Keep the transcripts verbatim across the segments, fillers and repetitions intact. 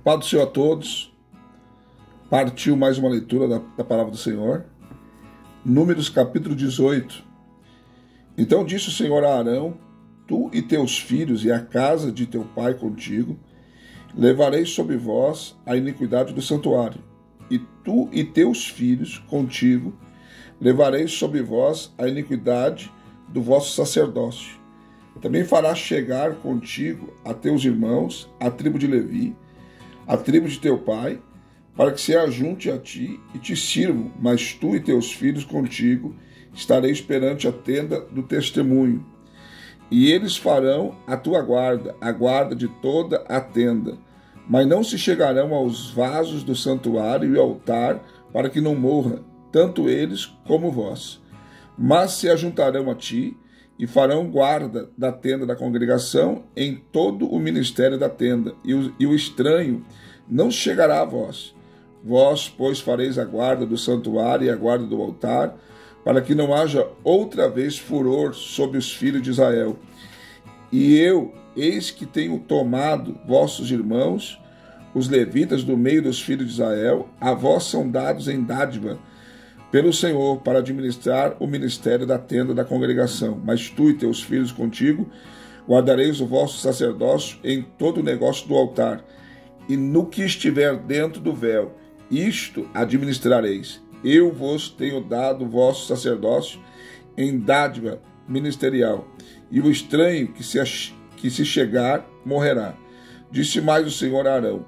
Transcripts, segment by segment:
Paz do Senhor a todos. Partiu mais uma leitura da, da palavra do Senhor. Números capítulo dezoito. Então disse o Senhor a Arão: tu e teus filhos e a casa de teu pai contigo, levareis sobre vós a iniquidade do santuário, e tu e teus filhos contigo levareis sobre vós a iniquidade do vosso sacerdócio. Também farás chegar contigo a teus irmãos, a tribo de Levi, a tribo de teu pai, para que se ajunte a ti e te sirvam, mas tu e teus filhos contigo estareis perante a tenda do testemunho. E eles farão a tua guarda, a guarda de toda a tenda, mas não se chegarão aos vasos do santuário e altar, para que não morra, tanto eles como vós. Mas se ajuntarão a ti e farão guarda da tenda da congregação em todo o ministério da tenda, e o, e o estranho não chegará a vós. Vós, pois, fareis a guarda do santuário e a guarda do altar, para que não haja outra vez furor sobre os filhos de Israel. E eu, eis que tenho tomado vossos irmãos, os levitas do meio dos filhos de Israel, a vós são dados em dádiva pelo Senhor, para administrar o ministério da tenda da congregação. Mas tu e teus filhos contigo guardareis o vosso sacerdócio em todo o negócio do altar, e no que estiver dentro do véu, isto administrareis. Eu vos tenho dado o vosso sacerdócio em dádiva ministerial, e o estranho que se, que se chegar morrerá. Disse mais o Senhor a Arão: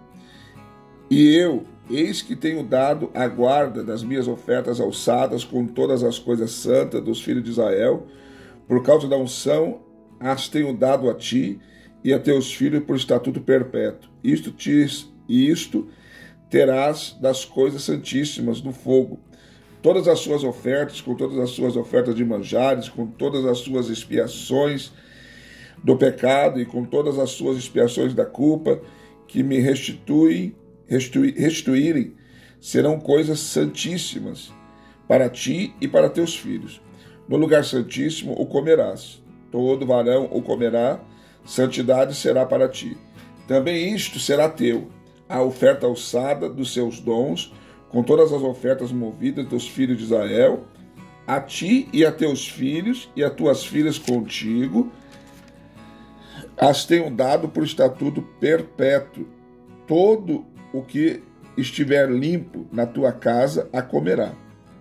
e eu, eis que tenho dado a guarda das minhas ofertas alçadas com todas as coisas santas dos filhos de Israel, por causa da unção, as tenho dado a ti e a teus filhos por estatuto perpétuo. Isto te, e isto terás das coisas santíssimas do fogo. Todas as suas ofertas, com todas as suas ofertas de manjares, com todas as suas expiações do pecado e com todas as suas expiações da culpa, que me restituem, restitui, restituírem, serão coisas santíssimas para ti e para teus filhos. No lugar santíssimo o comerás. Todo varão o comerá, santidade será para ti. Também isto será teu, a oferta alçada dos seus dons, com todas as ofertas movidas dos filhos de Israel, a ti e a teus filhos e a tuas filhas contigo, as tenho dado por estatuto perpétuo. Todo o que estiver limpo na tua casa a comerá,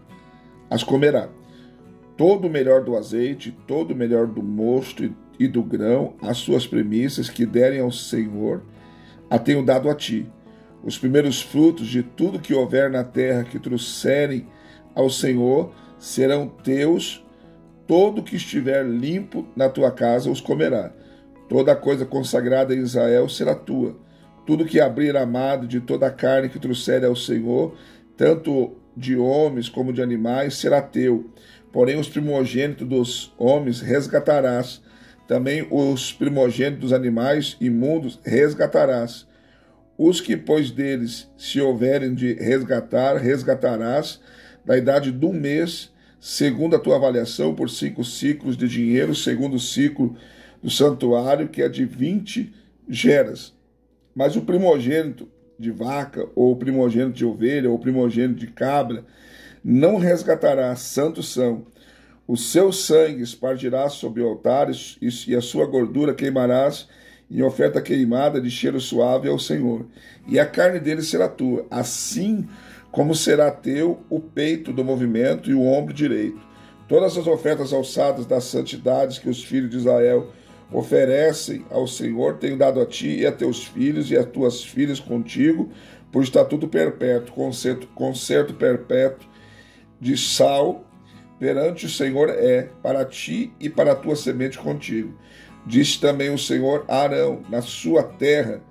as comerá. Todo o melhor do azeite, todo o melhor do mosto e do grão, as suas premissas que derem ao Senhor, a tenho dado a ti. Os primeiros frutos de tudo que houver na terra que trouxerem ao Senhor serão teus. Todo que estiver limpo na tua casa os comerá. Toda coisa consagrada em Israel será tua. Tudo que abrir amado de toda a carne que trouxer ao Senhor, tanto de homens como de animais, será teu. Porém os primogênitos dos homens resgatarás. Também os primogênitos dos animais imundos resgatarás. Os que, pois, deles se houverem de resgatar, resgatarás da idade de um mês, segundo a tua avaliação, por cinco ciclos de dinheiro, segundo o ciclo do santuário, que é de vinte geras. Mas o primogênito de vaca, ou o primogênito de ovelha, ou o primogênito de cabra, não resgatarás, santos são. O seu sangue espargirás sobre altares, e a sua gordura queimarás em oferta queimada de cheiro suave ao Senhor. E a carne dele será tua, assim como será teu o peito do movimento e o ombro direito. Todas as ofertas alçadas das santidades que os filhos de Israel oferecem ao Senhor, tenho dado a ti e a teus filhos e a tuas filhas contigo, por estatuto perpétuo, concerto, concerto perpétuo de sal perante o Senhor é, para ti e para a tua semente contigo. Disse também o Senhor a Arão: na sua terra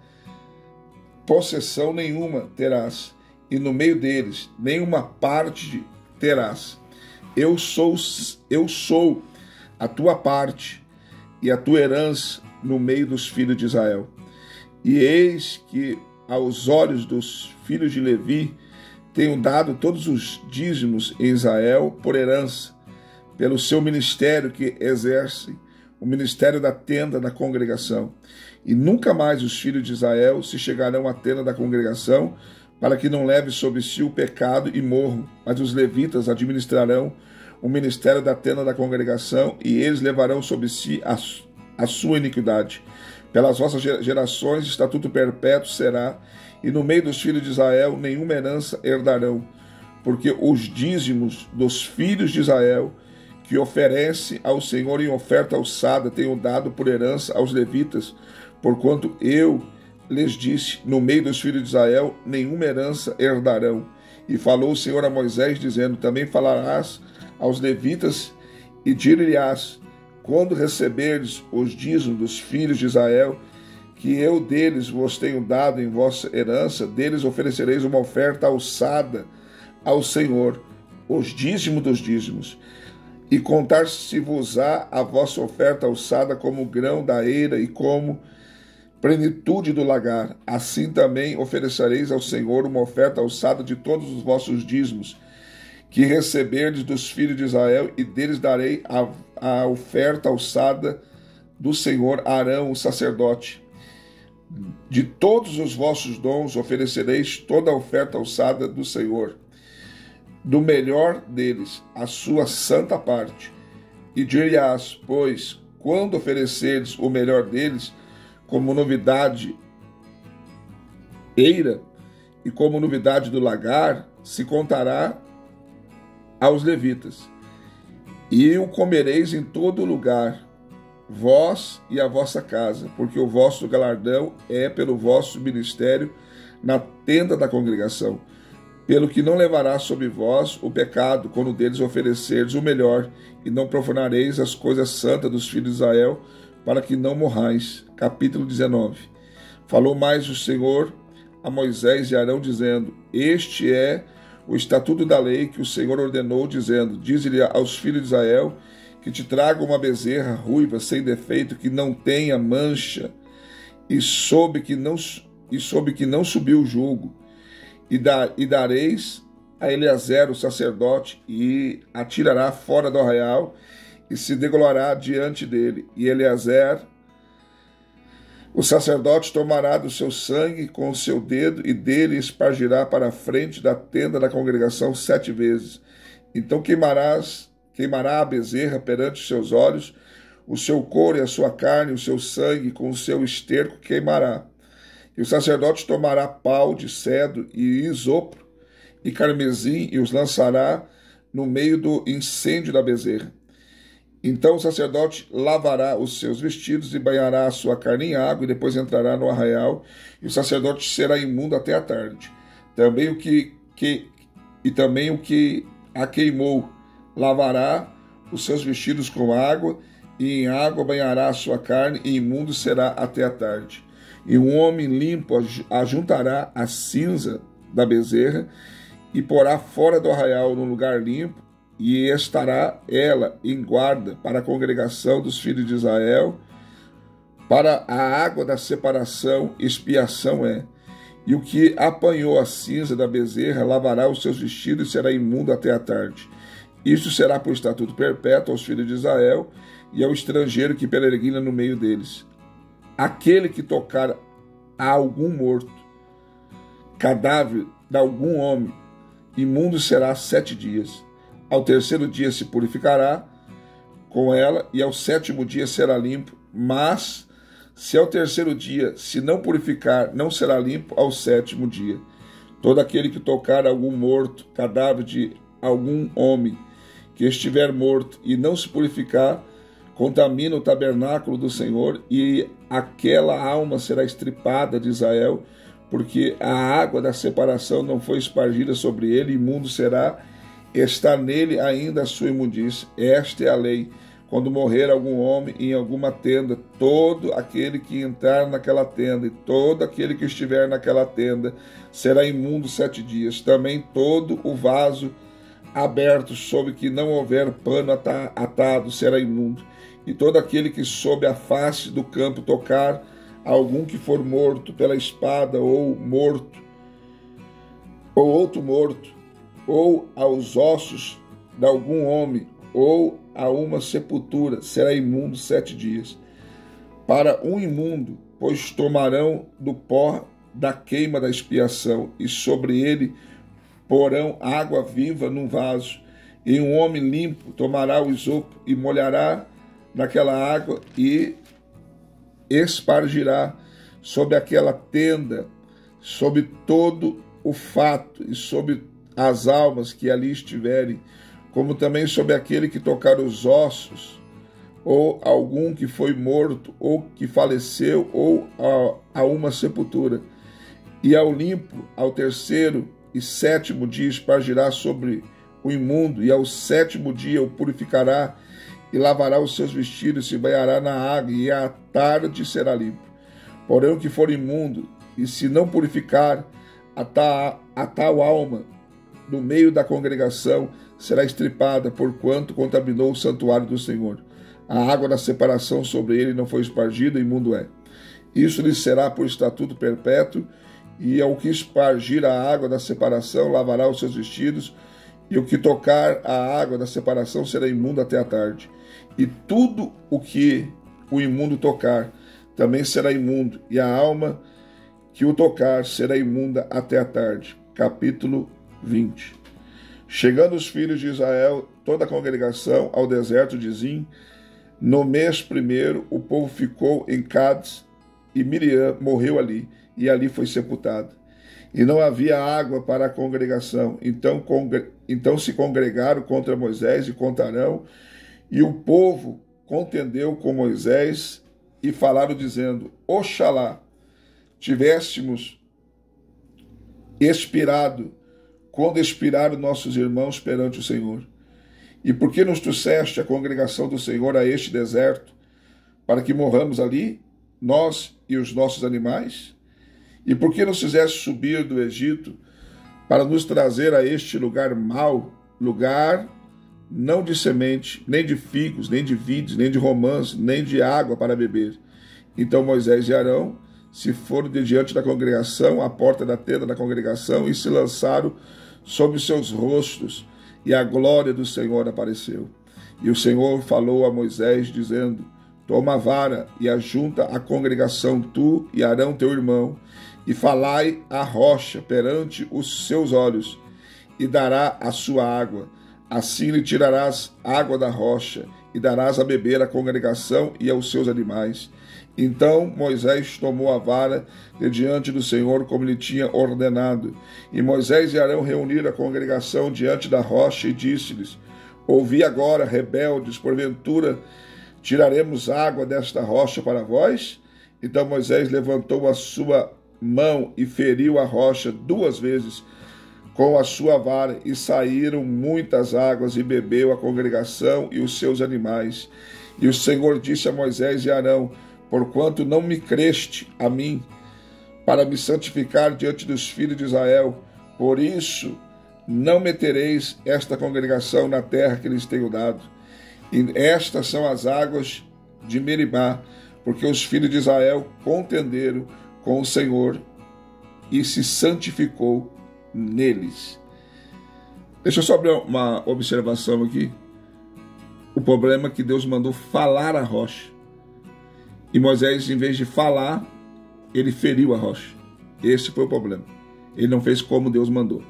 possessão nenhuma terás, e no meio deles nenhuma parte terás. Eu sou, eu sou a tua parte e a tua herança no meio dos filhos de Israel. E eis que aos olhos dos filhos de Levi tenho dado todos os dízimos em Israel por herança, pelo seu ministério que exercem, o ministério da tenda da congregação. E nunca mais os filhos de Israel se chegarão à tenda da congregação, para que não leve sobre si o pecado e morram. Mas os levitas administrarão o ministério da tenda da congregação, e eles levarão sobre si a, a sua iniquidade. Pelas vossas gerações, estatuto perpétuo será, e no meio dos filhos de Israel nenhuma herança herdarão, porque os dízimos dos filhos de Israel, que oferece ao Senhor em oferta alçada, tenho dado por herança aos levitas, porquanto eu lhes disse, no meio dos filhos de Israel, nenhuma herança herdarão. E falou o Senhor a Moisés, dizendo, também falarás aos levitas e dir-lhes-ás, quando receberdes os dízimos dos filhos de Israel, que eu deles vos tenho dado em vossa herança, deles oferecereis uma oferta alçada ao Senhor, os dízimos dos dízimos, e contar-se-vos-á a vossa oferta alçada como grão da eira e como plenitude do lagar. Assim também oferecereis ao Senhor uma oferta alçada de todos os vossos dízimos, que receberdes dos filhos de Israel, e deles darei a, a oferta alçada do Senhor a Arão, o sacerdote. De todos os vossos dons oferecereis toda a oferta alçada do Senhor, do melhor deles, a sua santa parte. E dir-lhes, pois, quando ofereceres o melhor deles, como novidade eira, e como novidade do lagar, se contará aos levitas. E o comereis em todo lugar, vós e a vossa casa, porque o vosso galardão é pelo vosso ministério na tenda da congregação. Pelo que não levará sobre vós o pecado, quando deles oferecerdes o melhor, e não profanareis as coisas santas dos filhos de Israel, para que não morrais. Capítulo dezenove. Falou mais o Senhor a Moisés e Arão, dizendo, este é o estatuto da lei que o Senhor ordenou, dizendo, dize-lhe aos filhos de Israel, que te tragam uma bezerra ruiva, sem defeito, que não tenha mancha, e soube que não, e soube que não subiu o jugo, e, da, e dareis a Eleazer, o sacerdote, e atirará fora do arraial, e se degolhará diante dele. E Eleazer, o sacerdote, tomará do seu sangue com o seu dedo, e dele espargirá para a frente da tenda da congregação sete vezes. Então queimarás, queimará a bezerra perante os seus olhos, o seu couro e a sua carne, o seu sangue com o seu esterco queimará. E o sacerdote tomará pau de cedro e isopro e carmesim, e os lançará no meio do incêndio da bezerra. Então o sacerdote lavará os seus vestidos e banhará a sua carne em água, e depois entrará no arraial, e o sacerdote será imundo até a tarde. Também o que, que e também o que a queimou lavará os seus vestidos com água, e em água banhará a sua carne, e imundo será até a tarde. E um homem limpo ajuntará a cinza da bezerra e porá fora do arraial num lugar limpo, e estará ela em guarda para a congregação dos filhos de Israel, para a água da separação, expiação é. E o que apanhou a cinza da bezerra lavará os seus vestidos e será imundo até a tarde. Isto será por estatuto perpétuo aos filhos de Israel e ao estrangeiro que peregrina no meio deles. Aquele que tocar a algum morto, cadáver de algum homem, imundo será sete dias. Ao terceiro dia se purificará com ela, e ao sétimo dia será limpo. Mas, se ao terceiro dia se não purificar, não será limpo ao sétimo dia. Todo aquele que tocar algum morto, cadáver de algum homem, que estiver morto e não se purificar, contamina o tabernáculo do Senhor, e aquela alma será estripada de Israel, porque a água da separação não foi espargida sobre ele, imundo será, está nele ainda a sua imundícia. Esta é a lei. Quando morrer algum homem em alguma tenda, todo aquele que entrar naquela tenda e todo aquele que estiver naquela tenda será imundo sete dias. Também todo o vaso aberto sobre que não houver pano atado será imundo. E todo aquele que sob a face do campo tocar algum que for morto pela espada, ou morto, ou outro morto, ou aos ossos de algum homem, ou a uma sepultura, será imundo sete dias. Para um imundo pois tomarão do pó da queima da expiação, e sobre ele porão água viva num vaso, e um homem limpo tomará o isopo e molhará naquela água e espargirá sobre aquela tenda, sobre todo o fato e sobre as almas que ali estiverem, como também sobre aquele que tocar os ossos, ou algum que foi morto, ou que faleceu, ou a, a uma sepultura. E ao limpo, ao terceiro e sétimo dia espargirá sobre o imundo, e ao sétimo dia o purificará, e lavará os seus vestidos, e se banhará na água, e à tarde será limpo. Porém o que for imundo, e se não purificar a, ta, a tal alma, no meio da congregação, será estripada, porquanto contaminou o santuário do Senhor. A água da separação sobre ele não foi espargida, imundo é. Isso lhe será por estatuto perpétuo, e ao que espargir a água da separação, lavará os seus vestidos, e o que tocar a água da separação será imundo até a tarde. E tudo o que o imundo tocar também será imundo, e a alma que o tocar será imunda até a tarde. Capítulo vinte. Chegando os filhos de Israel, toda a congregação, ao deserto de Zim, no mês primeiro, o povo ficou em Cádiz, e Miriam morreu ali, e ali foi sepultada. E não havia água para a congregação. Então, congre... então se congregaram contra Moisés e contra Arão, e o povo contendeu com Moisés, e falaram dizendo: Oxalá tivéssemos expirado, quando expiraram nossos irmãos perante o Senhor. E por que nos trouxeste a congregação do Senhor a este deserto, para que morramos ali, nós e os nossos animais? E por que nos fizeste subir do Egito, para nos trazer a este lugar mau, lugar não de semente, nem de figos, nem de vides, nem de romãs, nem de água para beber? Então Moisés e Arão se foram de diante da congregação, à porta da tenda da congregação, e se lançaram sobre seus rostos, e a glória do Senhor apareceu. E o Senhor falou a Moisés, dizendo: Toma a vara e ajunta a congregação, tu e Arão teu irmão, e falai à rocha perante os seus olhos, e dará a sua água. Assim lhe tirarás água da rocha, e darás a beber à congregação e aos seus animais. Então Moisés tomou a vara de diante do Senhor, como lhe tinha ordenado. E Moisés e Arão reuniram a congregação diante da rocha, e disse-lhes: Ouvi agora, rebeldes, porventura tiraremos água desta rocha para vós? Então Moisés levantou a sua mão e feriu a rocha duas vezes com a sua vara, e saíram muitas águas, e bebeu a congregação e os seus animais. E o Senhor disse a Moisés e Arão: Porquanto não me creste a mim, para me santificar diante dos filhos de Israel, por isso não metereis esta congregação na terra que lhes tenho dado. E estas são as águas de Meribá, porque os filhos de Israel contenderam com o Senhor, e se santificou neles. Deixa eu só abrir uma observação aqui. O problema é que Deus mandou falar a rocha, e Moisés, em vez de falar, ele feriu a rocha. Esse foi o problema. Ele não fez como Deus mandou.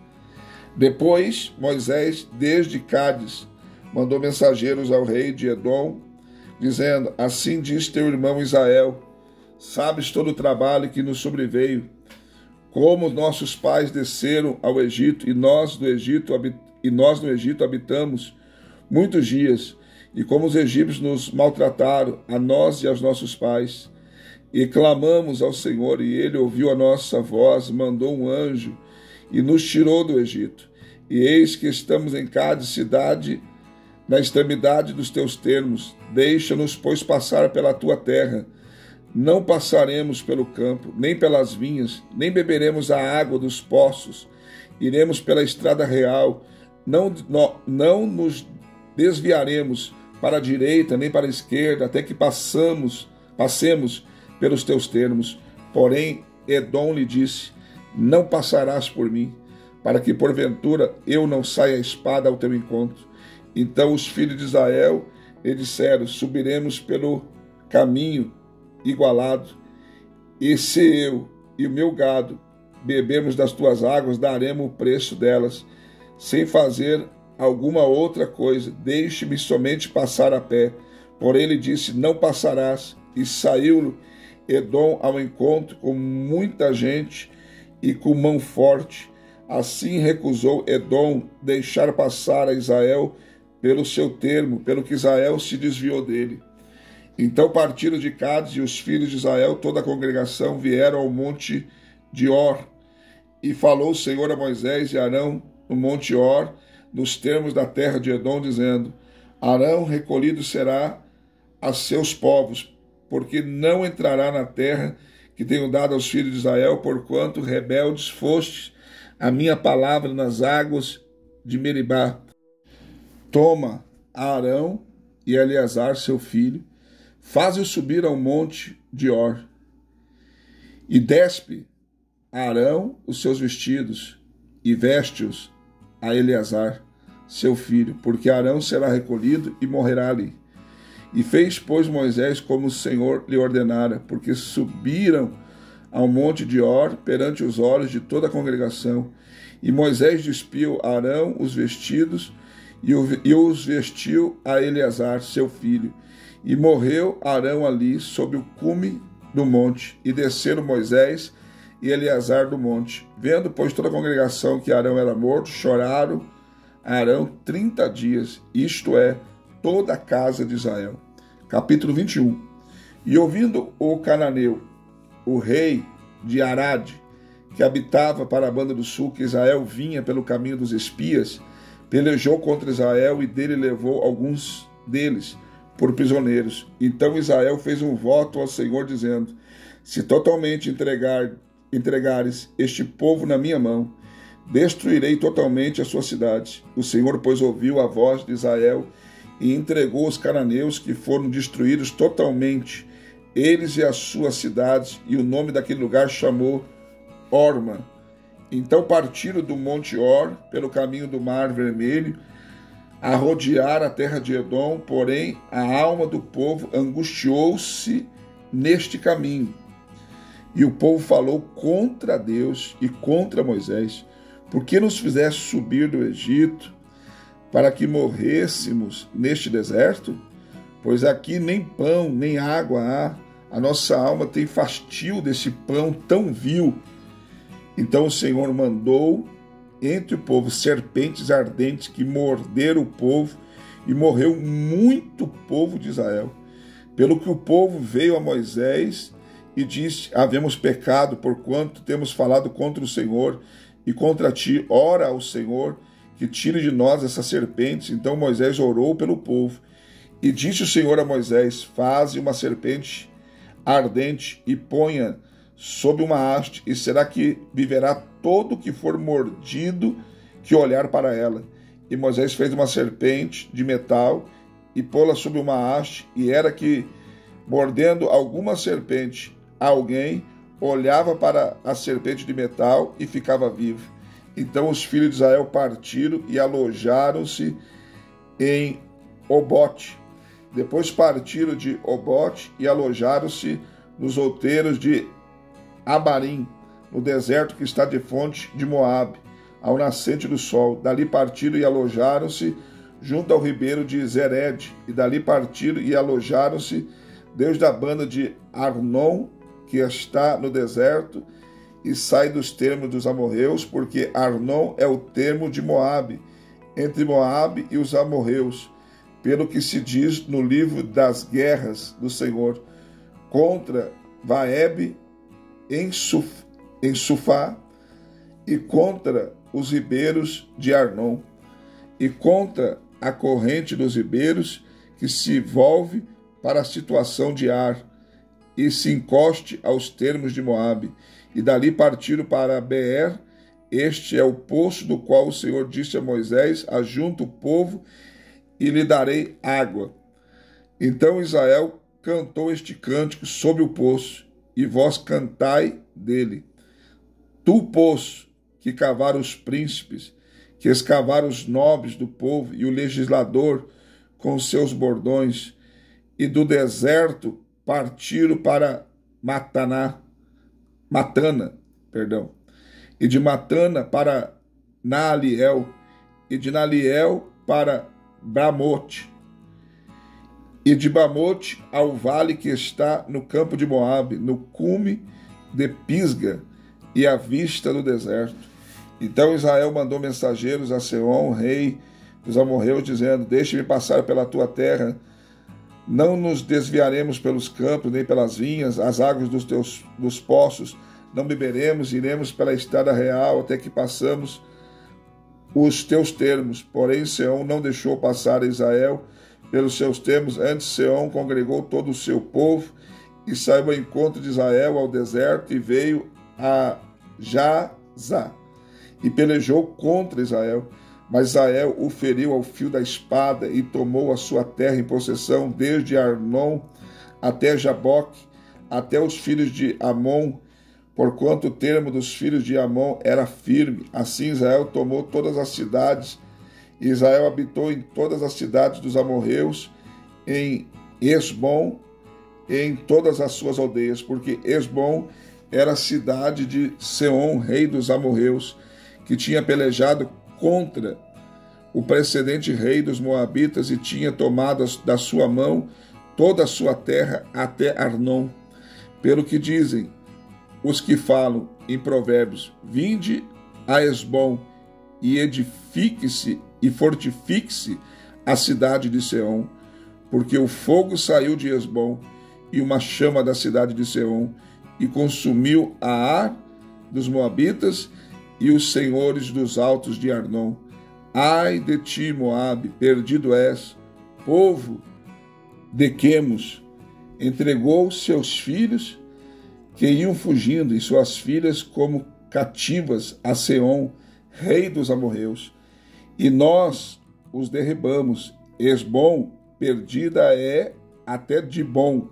Depois, Moisés, desde Cádiz, mandou mensageiros ao rei de Edom, dizendo: Assim diz teu irmão Israel: Sabes todo o trabalho que nos sobreveio, como nossos pais desceram ao Egito, e nós do Egito e nós no Egito habitamos muitos dias, e como os egípcios nos maltrataram, a nós e aos nossos pais. E clamamos ao Senhor, e ele ouviu a nossa voz, mandou um anjo, e nos tirou do Egito. E eis que estamos em Cádiz, cidade, na extremidade dos teus termos. Deixa-nos, pois, passar pela tua terra. Não passaremos pelo campo, nem pelas vinhas, nem beberemos a água dos poços. Iremos pela estrada real, não, não, não nos desviaremos para a direita nem para a esquerda, até que passamos, passemos pelos teus termos. Porém, Edom lhe disse: Não passarás por mim, para que porventura eu não saia a espada ao teu encontro. Então os filhos de Israel lhe disseram: Subiremos pelo caminho igualado, E se eu e o meu gado bebermos das tuas águas, daremos o preço delas, sem fazer alguma outra coisa. Deixe-me somente passar a pé. Porém ele disse, não passarás. E saiu Edom ao encontro com muita gente e com mão forte. Assim recusou Edom deixar passar a Israel pelo seu termo, pelo que Israel se desviou dele. Então partiram de Cádiz e os filhos de Israel, toda a congregação, vieram ao monte de Or. E falou o Senhor a Moisés e Arão no monte Or, nos termos da terra de Edom, dizendo, Arão recolhido será a seus povos, porque não entrará na terra que tenho dado aos filhos de Israel, porquanto rebeldes fostes a minha palavra nas águas de Meribá. Toma a Arão e Eleazar, seu filho, faze-o subir ao monte de Or, e despe a Arão os seus vestidos, e veste-os a Eleazar, seu filho, porque Arão será recolhido e morrerá ali. E fez, pois, Moisés como o Senhor lhe ordenara, porque subiram ao monte de Or perante os olhos de toda a congregação. E Moisés despiu a Arão os vestidos e os vestiu a Eleazar, seu filho. E morreu Arão ali sob o cume do monte, e desceram Moisés e Eleazar do monte. Vendo, pois, toda a congregação que Arão era morto, choraram a Arão trinta dias, isto é, toda a casa de Israel. Capítulo vinte e um. E ouvindo o cananeu, o rei de Arade, que habitava para a banda do sul, que Israel vinha pelo caminho dos espias, pelejou contra Israel e dele levou alguns deles por prisioneiros. Então Israel fez um voto ao Senhor, dizendo, se totalmente entregar, entregares este povo na minha mão, destruirei totalmente as suas cidades. O Senhor, pois, ouviu a voz de Israel e entregou os cananeus, que foram destruídos totalmente, eles e as suas cidades, e o nome daquele lugar chamou Orma. Então partiram do monte Or, pelo caminho do mar vermelho, a rodear a terra de Edom, porém a alma do povo angustiou-se neste caminho. E o povo falou contra Deus e contra Moisés, por que nos fizeste subir do Egito, para que morrêssemos neste deserto? Pois aqui nem pão, nem água há, a nossa alma tem fastio desse pão tão vil. Então o Senhor mandou entre o povo serpentes ardentes que morderam o povo, e morreu muito povo de Israel. Pelo que o povo veio a Moisés e disse, havemos pecado, porquanto temos falado contra o Senhor e contra ti. Ora ao Senhor, que tire de nós essas serpentes. Então Moisés orou pelo povo. E disse o Senhor a Moisés, faze uma serpente ardente e ponha sob uma haste, e será que viverá todo que for mordido que olhar para ela. E Moisés fez uma serpente de metal e pô-la sob uma haste, e era que, mordendo alguma serpente, alguém olhava para a serpente de metal e ficava vivo. Então os filhos de Israel partiram e alojaram-se em Obote. Depois partiram de Obote e alojaram-se nos outeiros de Abarim, no deserto que está de fonte de Moabe, ao nascente do sol. Dali partiram e alojaram-se junto ao ribeiro de Zered, e dali partiram e alojaram-se desde a banda de Arnon, que está no deserto, e sai dos termos dos amorreus, porque Arnon é o termo de Moabe, entre Moabe e os amorreus, pelo que se diz no livro das guerras do Senhor, contra Vaeb em, Suf, em Sufá, e contra os ribeiros de Arnon, e contra a corrente dos ribeiros que se volve para a situação de Ar, e se encoste aos termos de Moabe. E dali partiram para Beer. Este é o poço do qual o Senhor disse a Moisés, ajunta o povo e lhe darei água. Então Israel cantou este cântico sob o poço, e vós cantai dele. Tu, poço, que cavaram os príncipes, que escavaram os nobres do povo e o legislador com os seus bordões, e do deserto partiram para Mataná, Matana, perdão, e de Matana para Naaliel, e de Naaliel para Bamote, e de Bamote ao vale que está no campo de Moabe, no cume de Pisga e à vista do deserto. Então Israel mandou mensageiros a Seom, rei dos amorreus, dizendo: deixe-me passar pela tua terra, não nos desviaremos pelos campos, nem pelas vinhas, as águas dos teus dos poços não beberemos, iremos pela estrada real até que passamos os teus termos. Porém Seom não deixou passar Israel pelos seus termos. Antes Seom congregou todo o seu povo e saiu ao encontro de Israel ao deserto e veio a Jazá e pelejou contra Israel. Mas Israel o feriu ao fio da espada e tomou a sua terra em possessão, desde Arnon até Jaboque, até os filhos de Amon, porquanto o termo dos filhos de Amon era firme. Assim Israel tomou todas as cidades, e Israel habitou em todas as cidades dos amorreus, em Esbom, em todas as suas aldeias, porque Esbom era a cidade de Seom, rei dos amorreus, que tinha pelejado contra o precedente rei dos moabitas e tinha tomado da sua mão toda a sua terra até Arnon. Pelo que dizem os que falam em provérbios: vinde a Esbom e edifique-se e fortifique-se a cidade de Seom, porque o fogo saiu de Esbom e uma chama da cidade de Seom e consumiu a Ar dos moabitas e os senhores dos altos de Arnon. Ai de ti, Moabe, perdido és, povo de Quemos, entregou seus filhos que iam fugindo e suas filhas como cativas a Seom, rei dos amorreus, e nós os derribamos. Esbom perdida é até Dibom,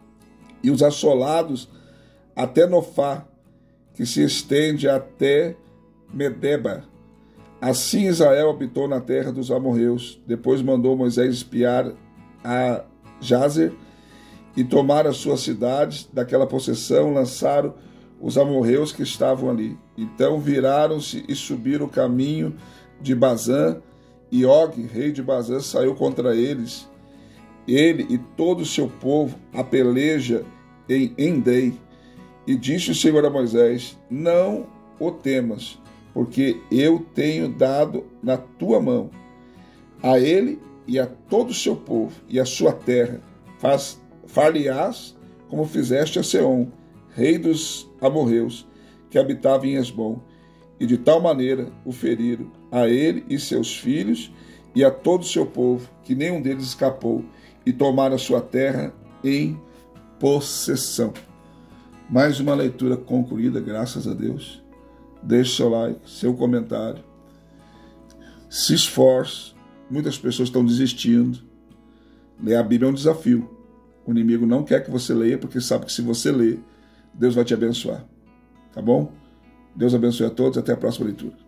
e os assolados até Nofá, que se estende até Medeba. Assim Israel habitou na terra dos amorreus. Depois mandou Moisés espiar a Jazer e tomar as suas cidades. Daquela possessão lançaram os amorreus que estavam ali. Então viraram-se e subiram o caminho de Bazã, e Og, rei de Bazã, saiu contra eles, ele e todo o seu povo, a peleja em Endei. E disse o Senhor a Moisés: não o temas, porque eu tenho dado na tua mão a ele e a todo o seu povo e a sua terra. Faz, far-lhe-ás como fizeste a Seom, rei dos amorreus, que habitava em Esbom. E de tal maneira o feriram, a ele e seus filhos e a todo o seu povo, que nenhum deles escapou, e tomaram a sua terra em possessão. Mais uma leitura concluída, graças a Deus. Deixe seu like, seu comentário. Se esforce. Muitas pessoas estão desistindo. Ler a Bíblia é um desafio. O inimigo não quer que você leia, porque sabe que se você ler, Deus vai te abençoar. Tá bom? Deus abençoe a todos. Até a próxima leitura.